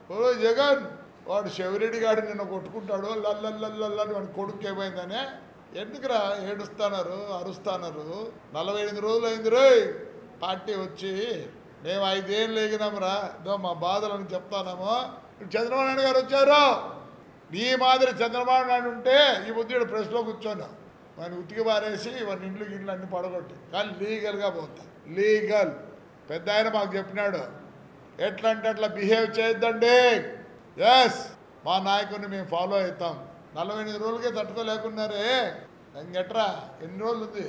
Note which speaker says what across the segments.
Speaker 1: ఓ జగన్ వాడు శివరెడ్డి గారు నిన్న కొట్టుకుంటాడు లల్లల్లని వాడి కొడుకు ఏమైందనే ఎందుకురా ఏడుస్తున్నారు అరుస్తున్నారు 48 రోజులు అయింది రోయ్ పార్టీ వచ్చి మేము 5 ఏళ్ళు ఎగినాంరా ఇదో మా బాధలని చెప్తానేమో చంద్రబాబు నాయుడు గారు వచ్చారు నీ మాదిరి చంద్రబాబు నాయుడు ఉంటే ఈ బుద్ధిడు ప్రెస్లో కూర్చోను వాడిని ఉతికి పారేసి వాడిని ఇండ్లు అన్ని పడగొట్టి కానీ లీగల్గా పోతా లీగల్ పెద్ద ఆయన మాకు చెప్పినాడు ఎట్లా అంటే అట్లా బిహేవ్ చేయొద్దండి ఎస్ మా నాయకుడిని మేము ఫాలో అవుతాం 48 రోజులకే తట్టుకోలేకున్నారే ఇంకెట్రా ఎన్ని రోజులు ఉంది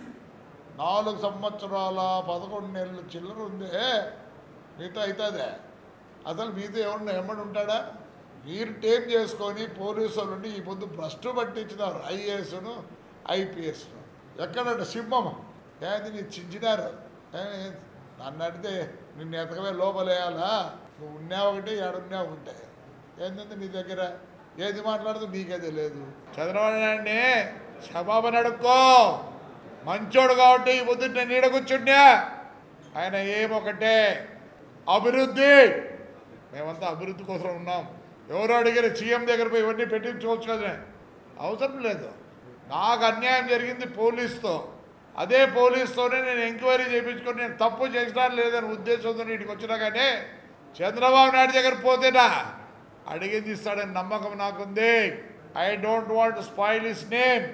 Speaker 1: 4 సంవత్సరాల 11 నెలలు చిల్లర ఉంది మీతో అవుతుందే అసలు మీతో ఎవరిని ఎమ్మడి ఉంటాడా మీరు టేం చేసుకొని పోలీసు వాళ్ళని ఈ పొద్దు భ్రష్టు పట్టించినారు ఐఏఎస్ను ఐపీఎస్ను ఎక్కడంట సింహం ఏది నీ చించినారు నన్ను అడిగితే నిన్ను ఎతకవే లోపలేయాలా నువ్వు ఉన్నావు ఒకటి ఏడున్నావు ఒకటే ఏంటంటే నీ దగ్గర ఏది మాట్లాడుతూ నీకే తెలియదు చంద్రబాబు నాయుడిని క్షమాపణ అడుక్కో మంచోడు కాబట్టి ఈ పొద్దు నేను నీడ కూర్చుంటే ఆయన ఏమొకటే అభివృద్ధి మేమంతా అభివృద్ధి కోసం ఉన్నాం ఎవరో అడిగారు సీఎం దగ్గర పోయి ఇవన్నీ పెట్టించుకోవచ్చు కదా అవసరం లేదు నాకు అన్యాయం జరిగింది పోలీస్తో అదే పోలీస్తోనే నేను ఎంక్వైరీ చేయించుకొని నేను తప్పు చేసినా లేదని ఉద్దేశంతో ఇంటికి వచ్చినా కానీ చంద్రబాబు నాయుడు దగ్గర పోతేనా అడిగింది ఇస్తాడని నమ్మకం నాకుంది I don't want spoil his name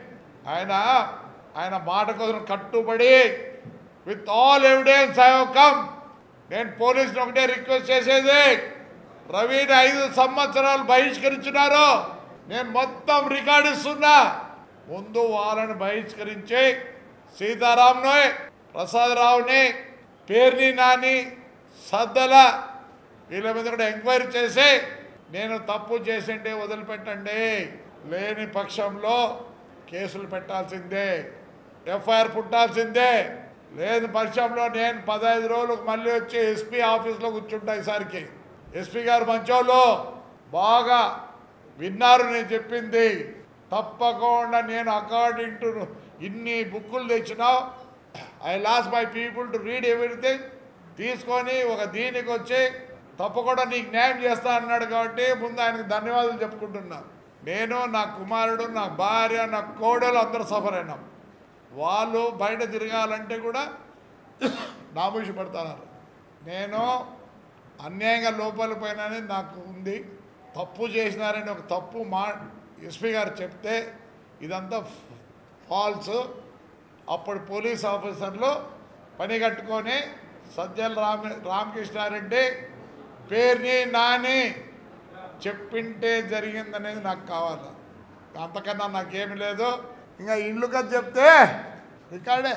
Speaker 1: ఆయన మాట కోసం కట్టుబడి with all evidence I have come నేను పోలీసుని ఒకటే రిక్వెస్ట్ చేసేది రవిని 5 సంవత్సరాలు బహిష్కరించినారు నేను మొత్తం రికార్డు ఇస్తున్నా ముందు వాళ్ళని బహిష్కరించి సీతారాంను ప్రసాదరావుని పేర్ని నాని సద్దల వీళ్ళ మీద కూడా ఎంక్వైరీ చేసి నేను తప్పు చేసింటే వదిలిపెట్టండి లేని పక్షంలో కేసులు పెట్టాల్సిందే ఎఫ్ఐఆర్ పుట్టాల్సిందే లేని పక్షంలో నేను 15 రోజులకు మళ్ళీ వచ్చి ఎస్పీ ఆఫీస్లో కూర్చుంటా ఈసారికి ఎస్పీ గారు మంచోళ్ళు బాగా విన్నారు నేను చెప్పింది తప్పకుండా నేను అకార్డింగ్ టు ఇన్ని బుక్కులు తెచ్చినావు I lost my people to read everything తీసుకొని ఒక దీనికి వచ్చి తప్పకుండా నీకు న్యాయం చేస్తా అన్నాడు కాబట్టి ముందు ఆయనకు ధన్యవాదాలు చెప్పుకుంటున్నా నేను నా కుమారుడు నా భార్య నా కోడలు అందరూ సఫర్ అయినాం వాళ్ళు బయట తిరగాలంటే కూడా నామూషి పడుతున్నారు నేను అన్యాయంగా లోపలికి పోయినని నాకు ఉంది తప్పు చేసినారని ఒక తప్పు ఎస్పీ గారు చెప్తే ఇదంతా ఫాల్స్ అప్పుడు పోలీస్ ఆఫీసర్లు పని కట్టుకొని సజ్జల రామకృష్ణారెడ్డి పేరుని నాని చెప్పింటే జరిగిందనేది నాకు కావాలి అంతకన్నా నాకేమి లేదు ఇంకా ఇల్లు కదా చెప్తే ఇక్కడే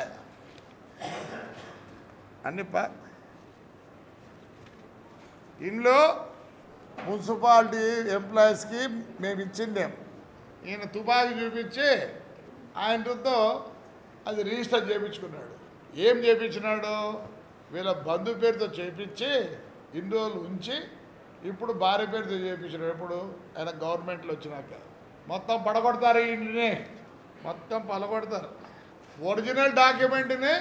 Speaker 1: అన్ని ఇండ్లు మున్సిపాలిటీ ఎంప్లాయీస్కి మేము ఇచ్చిందేం ఈయన తుపాకీ చూపించి ఆయనతో అది రిజిస్టర్ చేయించుకున్నాడు ఏం చేయించినాడు వీళ్ళ బంధు పేరుతో చేయించి ఇన్ని రోజులు ఉంచి ఇప్పుడు భార్య పేరుతో చేయించినాడు ఎప్పుడు ఆయన గవర్నమెంట్లో వచ్చినాక మొత్తం పడగొడతారు ఈ ఇంటిని మొత్తం పలగొడతారు ఒరిజినల్ డాక్యుమెంట్ని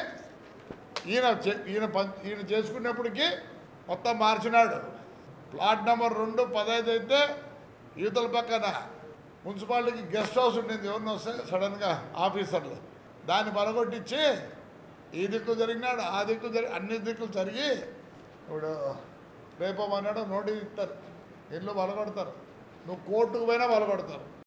Speaker 1: ఈయన చేసుకున్నప్పటికీ మొత్తం మార్చినాడు ప్లాట్ నెంబర్ 2 15 అయితే యువతల పక్కన మున్సిపాలిటీకి గెస్ట్ హౌస్ ఉండింది ఎవరిని వస్తే సడన్గా ఆఫీసర్లు దాన్ని పలగొట్టించి ఈ దిక్కు జరిగినాడు ఆ దిక్కు అన్ని దిక్కులు జరిగి ఇప్పుడు రేపమన్నాడు నోటీస్ ఇస్తారు ఇల్లు పలగొడతారు నువ్వు కోర్టుకు పోయినా పలగొడతారు